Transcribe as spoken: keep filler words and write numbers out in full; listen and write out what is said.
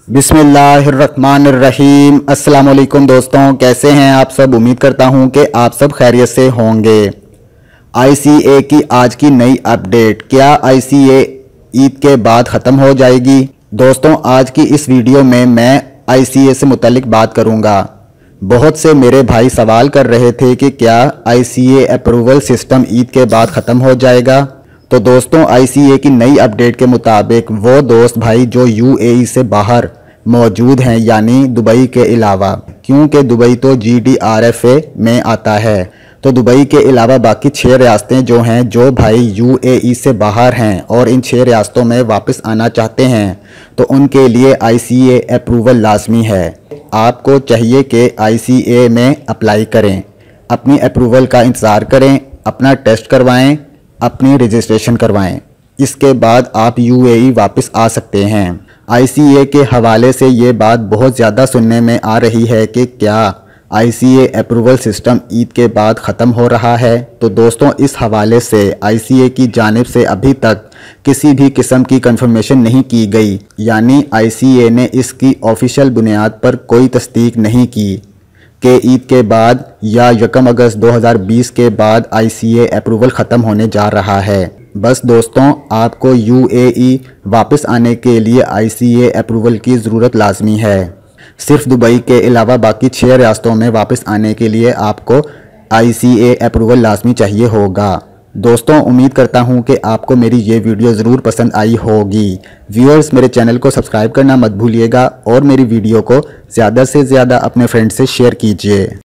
बिस्मिल्लाहिर्रहमानिर्रहीम। अस्सलाम वालेकुम दोस्तों, कैसे हैं आप सब। उम्मीद करता हूं कि आप सब खैरियत से होंगे। आईसीए की आज की नई अपडेट, क्या आईसीए ईद के बाद ख़त्म हो जाएगी। दोस्तों, आज की इस वीडियो में मैं आईसीए से मुतल्लिक बात करूंगा। बहुत से मेरे भाई सवाल कर रहे थे कि क्या आईसीए अप्रूवल सिस्टम ईद के बाद ख़त्म हो जाएगा। तो दोस्तों, आईसीए की नई अपडेट के मुताबिक वो दोस्त भाई जो यूएई से बाहर मौजूद हैं, यानी दुबई के अलावा, क्योंकि दुबई तो जीडीआरएफए में आता है, तो दुबई के अलावा बाकी छः रियासतें जो हैं, जो भाई यूएई से बाहर हैं और इन छः रियासतों में वापस आना चाहते हैं, तो उनके लिए आईसीए अप्रूवल लाजमी है। आपको चाहिए कि आईसीए में अप्लाई करें, अपनी अप्रूवल का इंतज़ार करें, अपना टेस्ट करवाएं, अपनी रजिस्ट्रेशन करवाएं। इसके बाद आप यूएई वापस आ सकते हैं। आईसीए के हवाले से ये बात बहुत ज़्यादा सुनने में आ रही है कि क्या आईसीए अप्रूवल सिस्टम ईद के बाद ख़त्म हो रहा है। तो दोस्तों, इस हवाले से आईसीए की जानिब से अभी तक किसी भी किस्म की कंफर्मेशन नहीं की गई, यानी आईसीए ने इसकी ऑफिशियल बुनियाद पर कोई तस्दीक नहीं की कि ईद के बाद या यकम अगस्त दो हज़ार बीस के बाद आईसीए अप्रूवल ख़त्म होने जा रहा है। बस दोस्तों, आपको यूएई वापस आने के लिए आईसीए अप्रूवल की ज़रूरत लाजमी है। सिर्फ दुबई के अलावा बाकी छः रियासतों में वापस आने के लिए आपको आईसीए अप्रूवल लाजमी चाहिए होगा। दोस्तों, उम्मीद करता हूं कि आपको मेरी ये वीडियो ज़रूर पसंद आई होगी। व्यूअर्स, मेरे चैनल को सब्सक्राइब करना मत भूलिएगा और मेरी वीडियो को ज़्यादा से ज़्यादा अपने फ्रेंड से शेयर कीजिए।